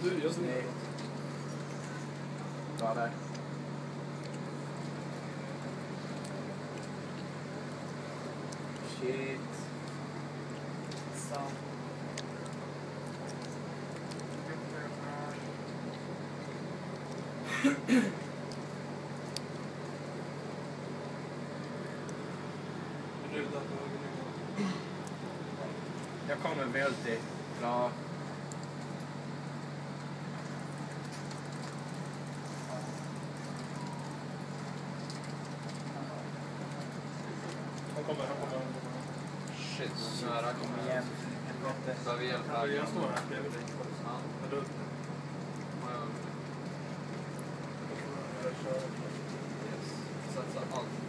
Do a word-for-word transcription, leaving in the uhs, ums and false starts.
Du, jag ser Bra där. Shit. Så. Jag kommer med ulti. Bra. Han kommer, han kommer. Shit, så nära kommer igen. Behöver hjälp här. Jag står här bredvid dig. Ja. Men du... Yes. Satsa allt.